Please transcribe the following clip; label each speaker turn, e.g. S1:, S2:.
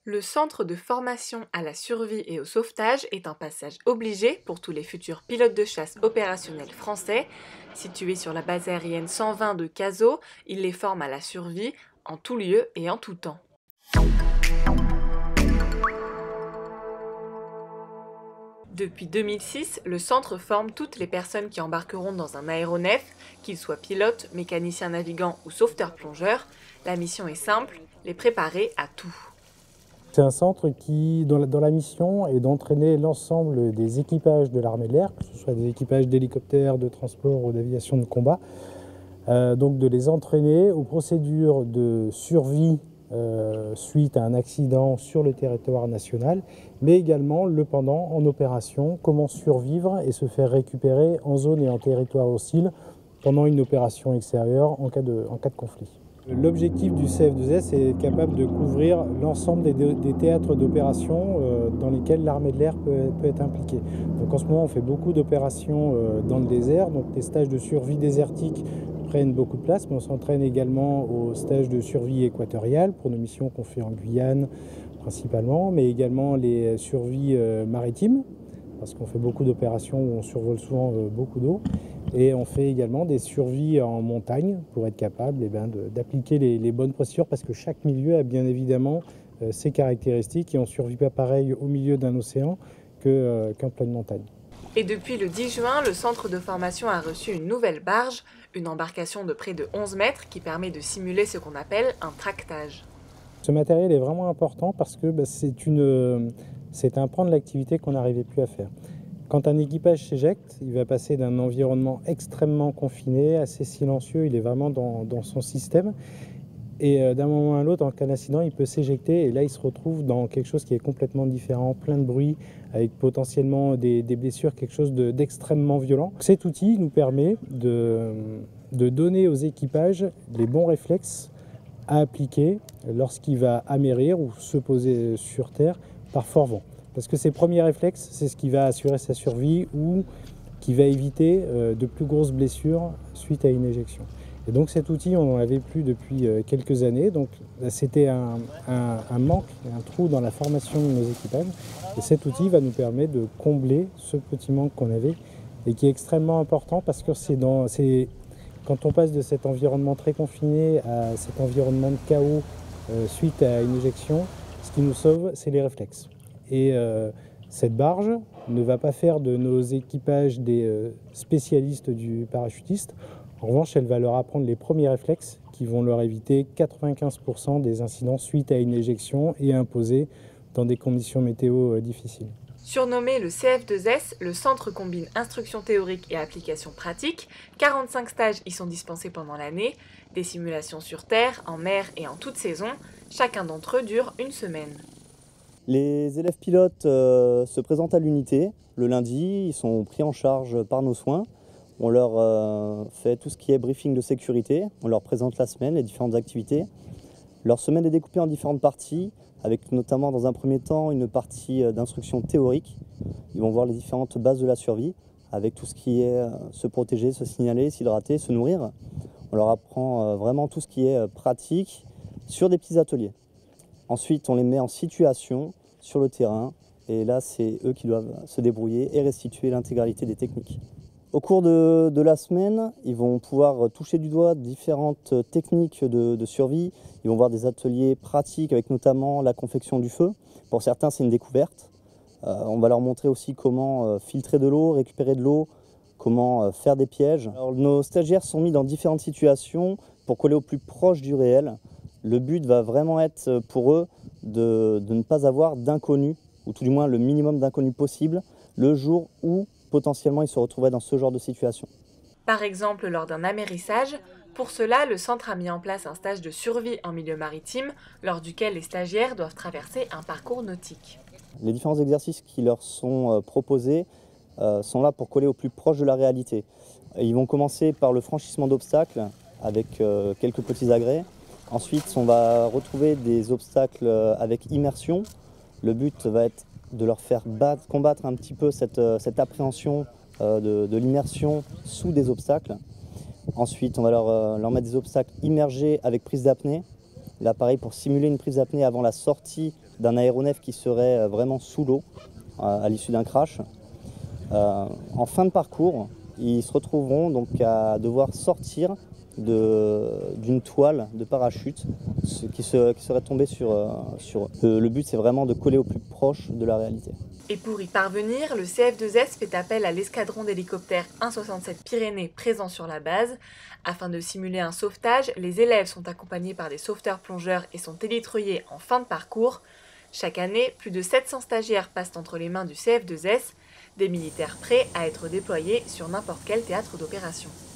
S1: Le centre de formation à la survie et au sauvetage est un passage obligé pour tous les futurs pilotes de chasse opérationnels français. Situé sur la base aérienne 120 de Cazaux, il les forme à la survie en tout lieu et en tout temps. Depuis 2006, le centre forme toutes les personnes qui embarqueront dans un aéronef, qu'ils soient pilotes, mécaniciens navigants ou sauveteurs plongeurs. La mission est simple, les préparer à tout.
S2: C'est un centre qui, dans la mission, est d'entraîner l'ensemble des équipages de l'armée de l'air, que ce soit des équipages d'hélicoptères, de transport ou d'aviation de combat, donc de les entraîner aux procédures de survie suite à un accident sur le territoire national, mais également le pendant en opération, comment survivre et se faire récupérer en zone et en territoire hostile pendant une opération extérieure en cas de conflit. L'objectif du CF2S est capable de couvrir l'ensemble des théâtres d'opération dans lesquels l'armée de l'air peut être impliquée. Donc en ce moment, on fait beaucoup d'opérations dans le désert, donc des stages de survie désertique prennent beaucoup de place, mais on s'entraîne également aux stages de survie équatoriale pour nos missions qu'on fait en Guyane principalement, mais également les survies maritimes, parce qu'on fait beaucoup d'opérations où on survole souvent beaucoup d'eau. Et on fait également des survies en montagne pour être capable d'appliquer les bonnes procédures, parce que chaque milieu a bien évidemment ses caractéristiques et on ne survit pas pareil au milieu d'un océan qu'en pleine montagne.
S1: Et depuis le 10 juin, le centre de formation a reçu une nouvelle barge, une embarcation de près de 11 mètres qui permet de simuler ce qu'on appelle un tractage.
S2: Ce matériel est vraiment important parce que c'est un pan de l'activité qu'on n'arrivait plus à faire. Quand un équipage s'éjecte, il va passer d'un environnement extrêmement confiné, assez silencieux, il est vraiment dans son système. Et d'un moment à l'autre, en cas d'incident, il peut s'éjecter et là, il se retrouve dans quelque chose qui est complètement différent, plein de bruit, avec potentiellement des blessures, quelque chose d'extrêmement violent. Cet outil nous permet de donner aux équipages les bons réflexes à appliquer lorsqu'il va amérir ou se poser sur terre par fort vent. Parce que ces premiers réflexes, c'est ce qui va assurer sa survie ou qui va éviter de plus grosses blessures suite à une éjection. Et donc cet outil, on n'en avait plus depuis quelques années. Donc c'était un manque, un trou dans la formation de nos équipages. Et cet outil va nous permettre de combler ce petit manque qu'on avait et qui est extrêmement important parce que quand on passe de cet environnement très confiné à cet environnement de chaos suite à une éjection, ce qui nous sauve, c'est les réflexes. Et cette barge ne va pas faire de nos équipages des spécialistes du parachutiste. En revanche, elle va leur apprendre les premiers réflexes qui vont leur éviter 95% des incidents suite à une éjection et imposés dans des conditions météo difficiles.
S1: Surnommé le CF2S, le centre combine instruction théorique et application pratique. 45 stages y sont dispensés pendant l'année, des simulations sur terre, en mer et en toute saison. Chacun d'entre eux dure une semaine.
S3: Les élèves pilotes se présentent à l'unité le lundi, ils sont pris en charge par nos soins. On leur fait tout ce qui est briefing de sécurité, on leur présente la semaine, les différentes activités. Leur semaine est découpée en différentes parties, avec notamment dans un premier temps une partie d'instruction théorique. Ils vont voir les différentes bases de la survie, avec tout ce qui est se protéger, se signaler, s'hydrater, se nourrir. On leur apprend vraiment tout ce qui est pratique sur des petits ateliers. Ensuite, on les met en situation sur le terrain et là, c'est eux qui doivent se débrouiller et restituer l'intégralité des techniques. Au cours de la semaine, ils vont pouvoir toucher du doigt différentes techniques de survie. Ils vont voir des ateliers pratiques avec notamment la confection du feu. Pour certains, c'est une découverte. On va leur montrer aussi comment filtrer de l'eau, récupérer de l'eau, comment faire des pièges. Alors, nos stagiaires sont mis dans différentes situations pour coller au plus proche du réel. Le but va vraiment être pour eux de ne pas avoir d'inconnus, ou tout du moins le minimum d'inconnus possible, le jour où potentiellement ils se retrouveraient dans ce genre de situation.
S1: Par exemple, lors d'un amérissage, pour cela, le centre a mis en place un stage de survie en milieu maritime, lors duquel les stagiaires doivent traverser un parcours nautique.
S3: Les différents exercices qui leur sont proposés sont là pour coller au plus proche de la réalité. Ils vont commencer par le franchissement d'obstacles avec quelques petits agrès. Ensuite, on va retrouver des obstacles avec immersion. Le but va être de leur faire combattre un petit peu cette appréhension de l'immersion sous des obstacles. Ensuite, on va leur mettre des obstacles immergés avec prise d'apnée. Là, pareil, pour simuler une prise d'apnée avant la sortie d'un aéronef qui serait vraiment sous l'eau à l'issue d'un crash. En fin de parcours, ils se retrouveront donc à devoir sortir d'une toile de parachute qui serait tombée sur eux. Le but, c'est vraiment de coller au plus proche de la réalité.
S1: Et pour y parvenir, le CF2S fait appel à l'escadron d'hélicoptères 167 Pyrénées présent sur la base. Afin de simuler un sauvetage, les élèves sont accompagnés par des sauveteurs-plongeurs et sont élitreillés en fin de parcours. Chaque année, plus de 700 stagiaires passent entre les mains du CF2S, des militaires prêts à être déployés sur n'importe quel théâtre d'opération.